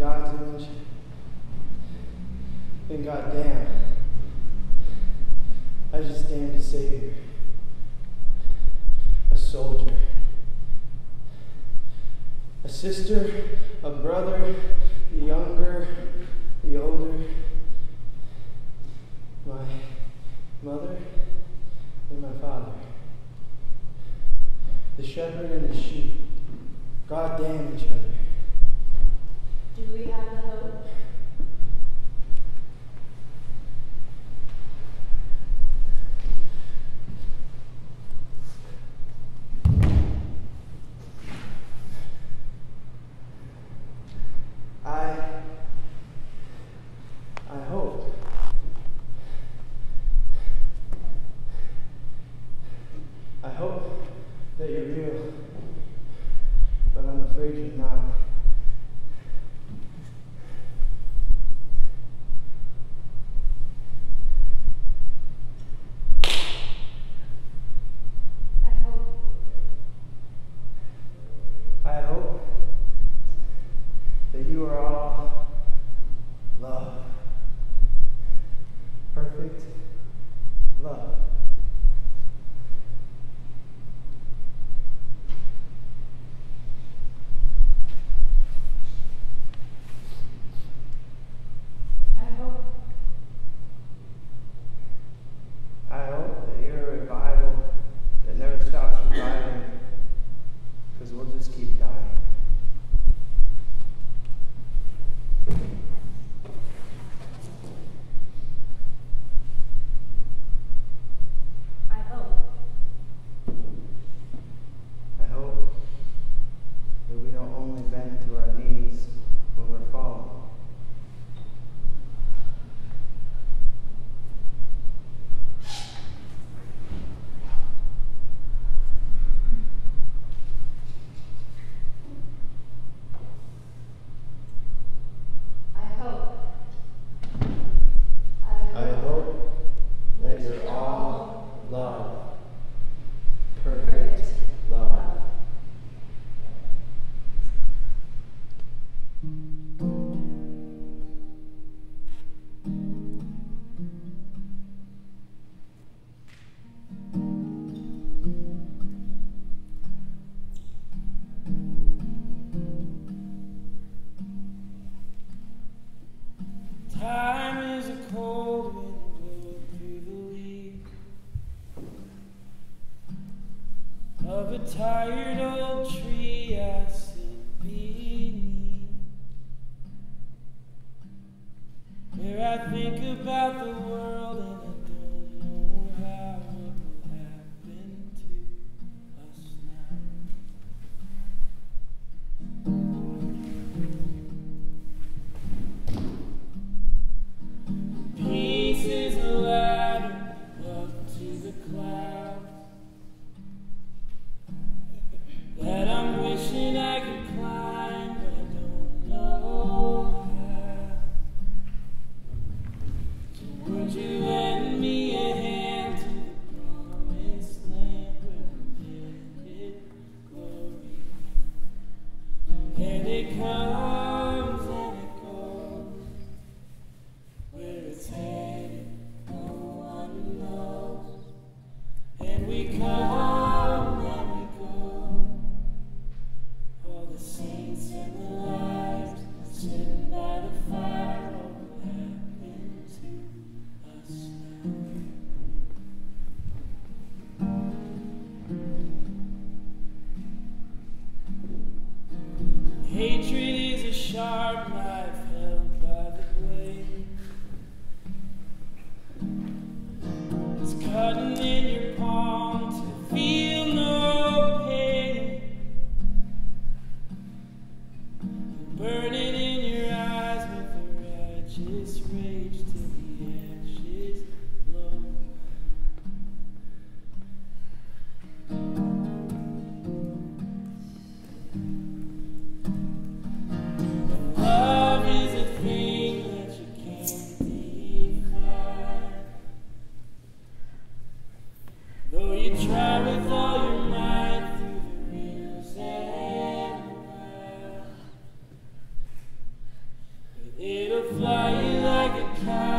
God's image, then goddamn, I just damned a savior, a soldier, a sister, a brother, the younger, the older, my mother and my father, the shepherd and the sheep, goddamn each other. Do we have a hope? I hope. I hope that you're real, but I'm afraid you're not. I hope that you are all love. Perfect love. I hope that you're a revival that never stops reviving, because we'll just keep dying. I hope that we don't only bend to our knees when we're falling. I hope that you're all love. Perfect love. Time is a cold wind blowing through the leaves of a tired old tree I sit beneath, where I think about the world and I don't know how it will happen to us now. Peace is a ladder up to the clouds that I'm wishing I could climb, but I don't know how. So would you lend me a hand to the promised land where we're headed, glory? And it comes and it goes. Where it's headed, no one knows. And we come and we go. All the saints and the lives sitting by the fire, what will happen to us now? Hatred is a sharp knife held by the blade. It's cutting in your palm to feel no pain, burning in your eyes with a righteous rage till the ashes blow. Love is a thing that you can't define. fly like a kite.